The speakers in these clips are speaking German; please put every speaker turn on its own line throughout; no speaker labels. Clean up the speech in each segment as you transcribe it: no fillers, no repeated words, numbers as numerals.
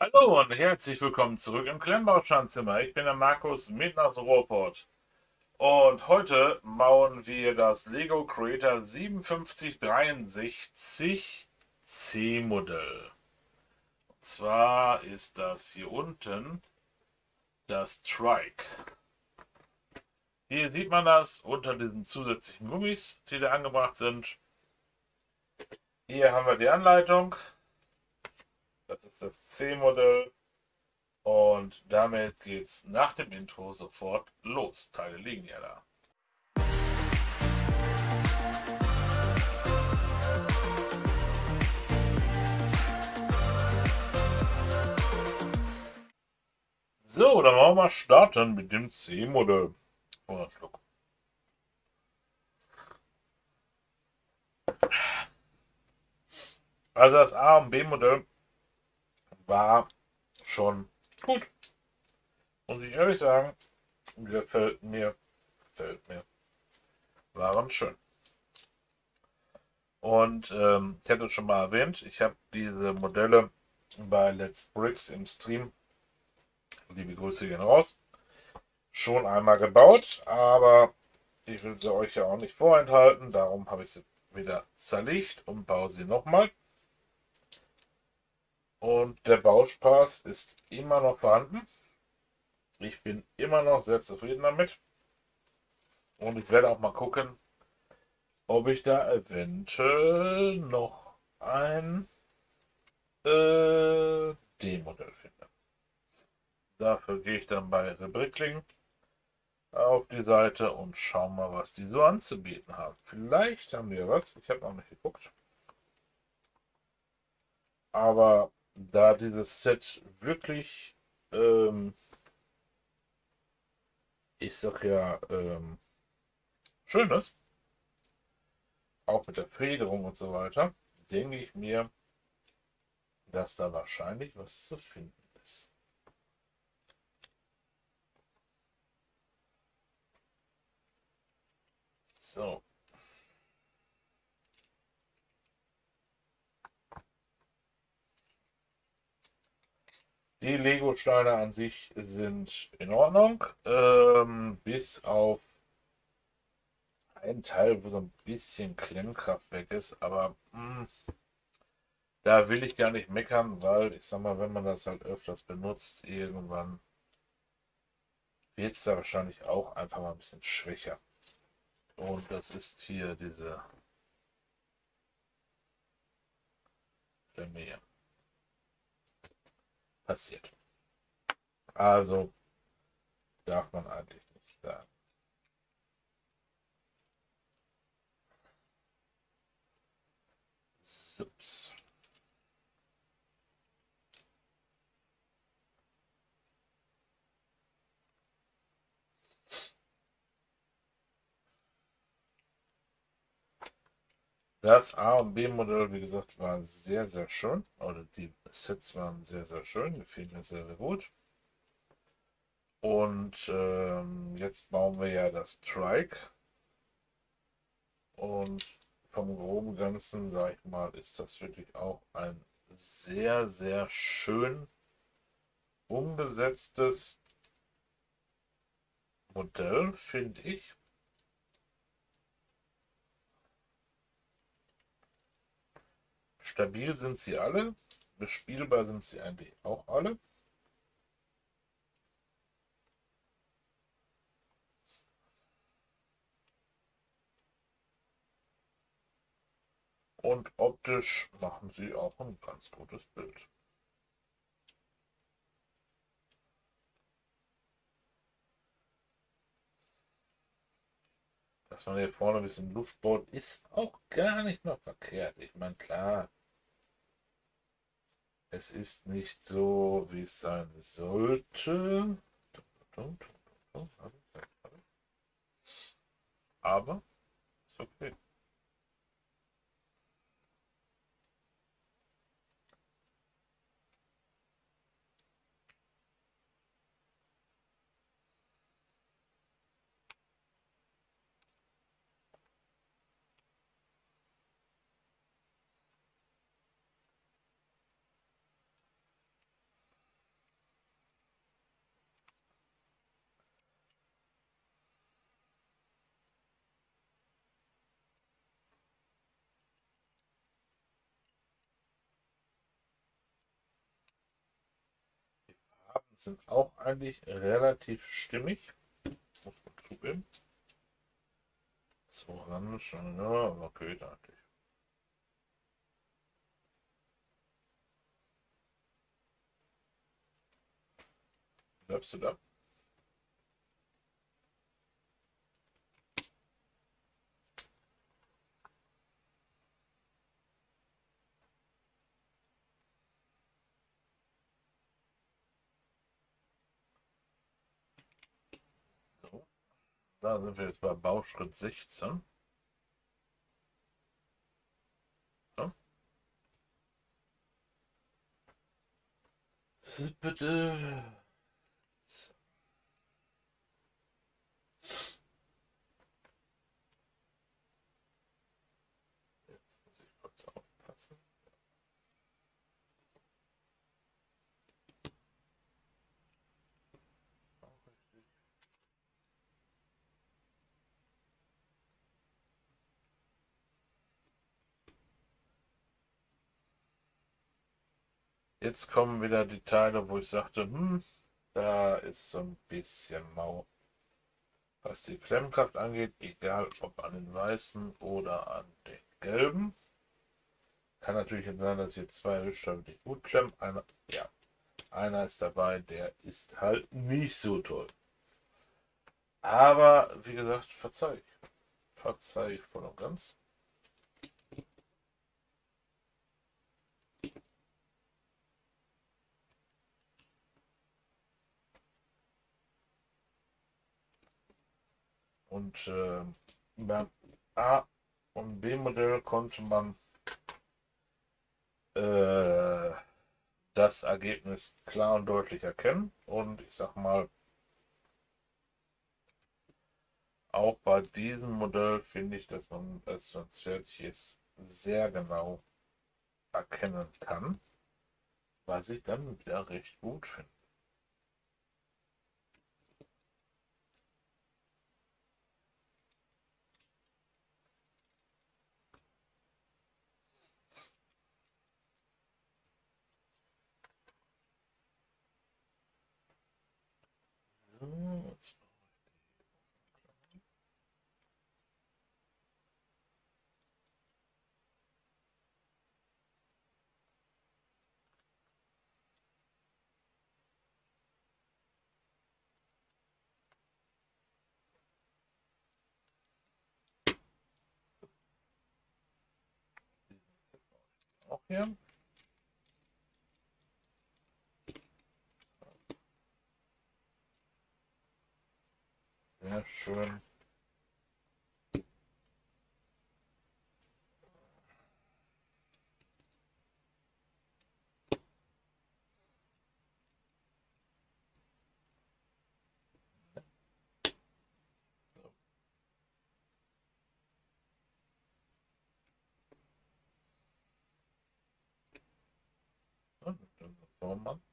Hallo und herzlich willkommen zurück im Klemmbauschanzzimmer. Ich bin der Markus mit aus Ruhrpott. Und heute bauen wir das Lego Creator 5763 C-Modell. Und zwar ist das hier unten das Trike. Hier sieht man das unter diesen zusätzlichen Gummis, die da angebracht sind. Hier haben wir die Anleitung. Das ist das C-Modell. Und damit geht's nach dem Intro sofort los. Teile liegen ja da. So, dann wollen wir mal starten mit dem C-Modell. Oh, ein Schluck. Also das A- und B-Modell war schon gut. Muss ich ehrlich sagen, gefällt mir. Waren schön. Und ich hatte es schon mal erwähnt, ich habe diese Modelle bei Let's Bricks im Stream, liebe Grüße gehen raus, schon einmal gebaut, aber ich will sie euch ja auch nicht vorenthalten, darum habe ich sie wieder zerlegt und baue sie nochmal. Und der Bauspaß ist immer noch vorhanden. Ich bin immer noch sehr zufrieden damit. Und ich werde auch mal gucken, ob ich da eventuell noch ein D-Modell finde. Dafür gehe ich dann bei Rebrickling auf die Seite und schau mal, was die so anzubieten haben. Vielleicht haben wir was. Ich habe noch nicht geguckt. Aber da dieses Set wirklich, ich sag ja, schön ist, auch mit der Federung und so weiter, denke ich mir, dass da wahrscheinlich was zu finden ist. So. Die Lego-Steine an sich sind in Ordnung, bis auf einen Teil, wo so ein bisschen Klemmkraft weg ist, aber da will ich gar nicht meckern, weil ich sag mal, wenn man das halt öfters benutzt, irgendwann wird es da wahrscheinlich auch einfach mal ein bisschen schwächer. Und das ist hier diese Klemme hier. Passiert. Also darf man eigentlich nicht sagen. Sups. Das A- und B-Modell, wie gesagt, war sehr, sehr schön. Oder die Sets waren sehr, sehr schön. Gefiel mir sehr, sehr gut. Und jetzt bauen wir ja das Trike. Und vom groben Ganzen, sage ich mal, ist das wirklich auch ein sehr, sehr schön umgesetztes Modell, finde ich. Stabil sind sie alle. Bespielbar sind sie eigentlich auch alle. Und optisch machen sie auch ein ganz gutes Bild. Dass man hier vorne ein bisschen Luft baut, ist auch gar nicht mal verkehrt. Ich meine, klar, es ist nicht so, wie es sein sollte. Aber ist okay. sind auch eigentlich relativ stimmig. Das muss man zugeben. Das Orange, ja, aber geht eigentlich. Bleibst du da? So, da sind wir jetzt bei Bauschritt 16. So. Bitte. Jetzt muss ich kurz aufpassen. Jetzt kommen wieder die Teile, wo ich sagte, da ist so ein bisschen mau. Was die Klemmkraft angeht, egal ob an den weißen oder an den gelben. Kann natürlich jetzt sein, dass ich jetzt zwei Hilfsstäbe nicht gut klemmen. Einer ist dabei, der ist halt nicht so toll. Aber wie gesagt, verzeih ich. Verzeih ich voll und ganz. Und beim A- und B-Modell konnte man äh, das Ergebnis klar und deutlich erkennen. Und ich sag mal, auch bei diesem Modell finde ich, dass man, als es fertig ist, sehr genau erkennen kann, was ich dann wieder recht gut finde. So, jetzt auch hier. Sehr schön. So, dann schauen wir mal.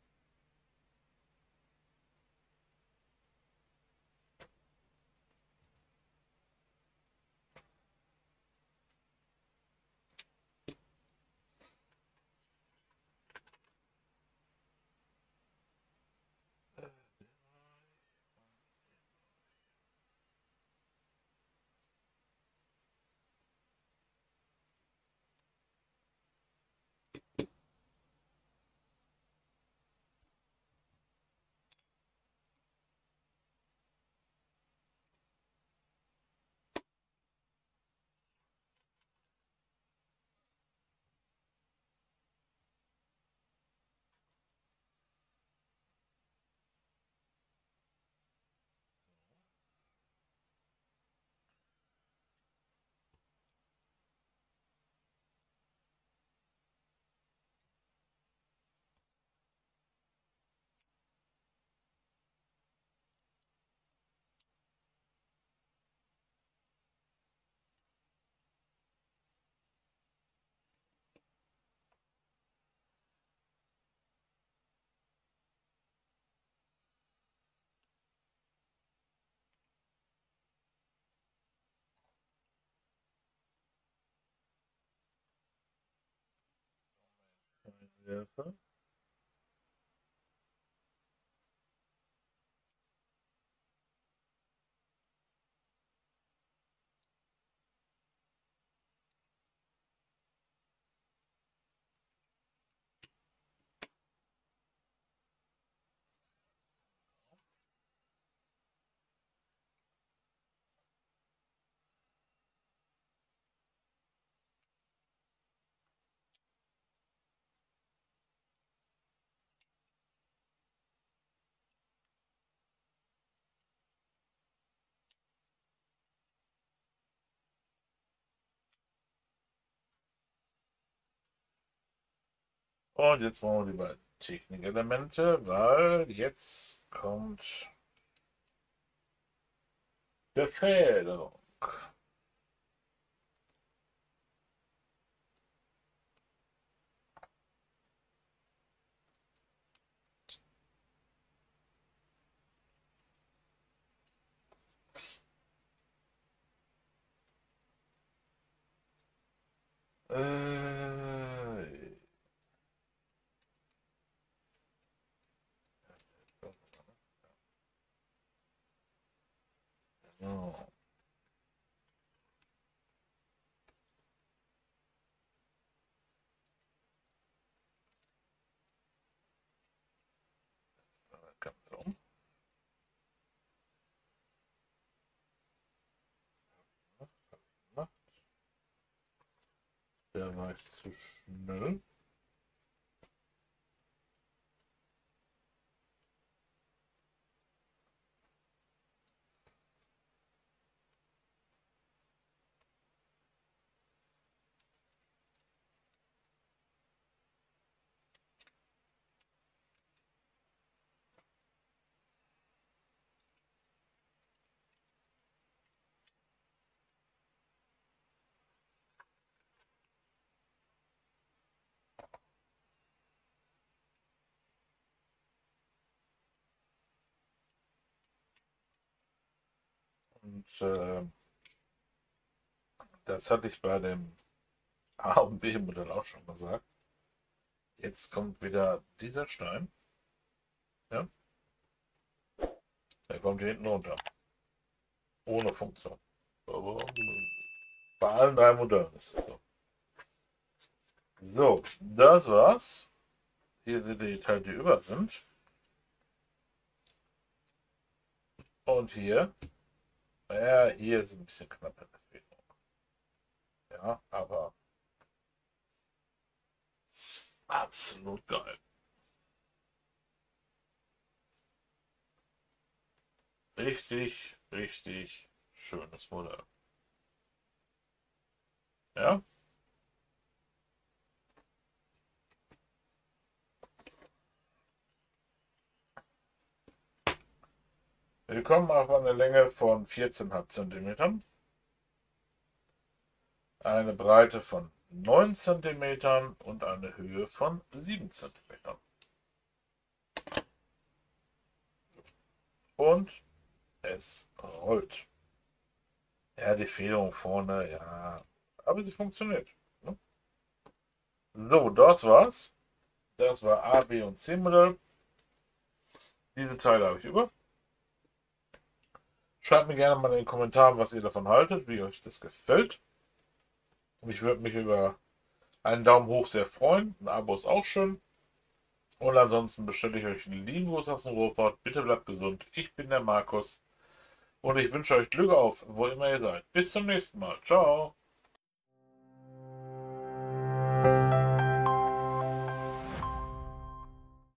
Hilfe. Und jetzt brauchen wir die beiden Technikelemente, weil jetzt kommt Befähigung. So. Ganz um. Der war jetzt zu schnell. Und das hatte ich bei dem A- und B-Modell auch schon gesagt. Jetzt kommt wieder dieser Stein. Ja, der kommt hier hinten runter. Ohne Funktion. Bei allen drei Modellen ist es so. So, das war's. Hier seht ihr die Teile, die über sind. Und hier. Ja, hier ist ein bisschen knapp in der Federung. Ja, aber absolut geil. Richtig, richtig schönes Modell. Ja. Wir kommen auf eine Länge von 14,5 cm, eine Breite von 9 cm und eine Höhe von 7 cm. Und es rollt. Ja, die Federung vorne, ja, aber sie funktioniert. Ne? So, das war's. Das war A, B und C Modell. Diese Teile habe ich über. Schreibt mir gerne mal in den Kommentaren, was ihr davon haltet, wie euch das gefällt. Ich würde mich über einen Daumen hoch sehr freuen. Ein Abo ist auch schön. Und ansonsten bestelle ich euch einen lieben Gruß aus dem Ruhrpott. Bitte bleibt gesund. Ich bin der Markus. Und ich wünsche euch Glück auf, wo immer ihr seid. Bis zum nächsten Mal. Ciao.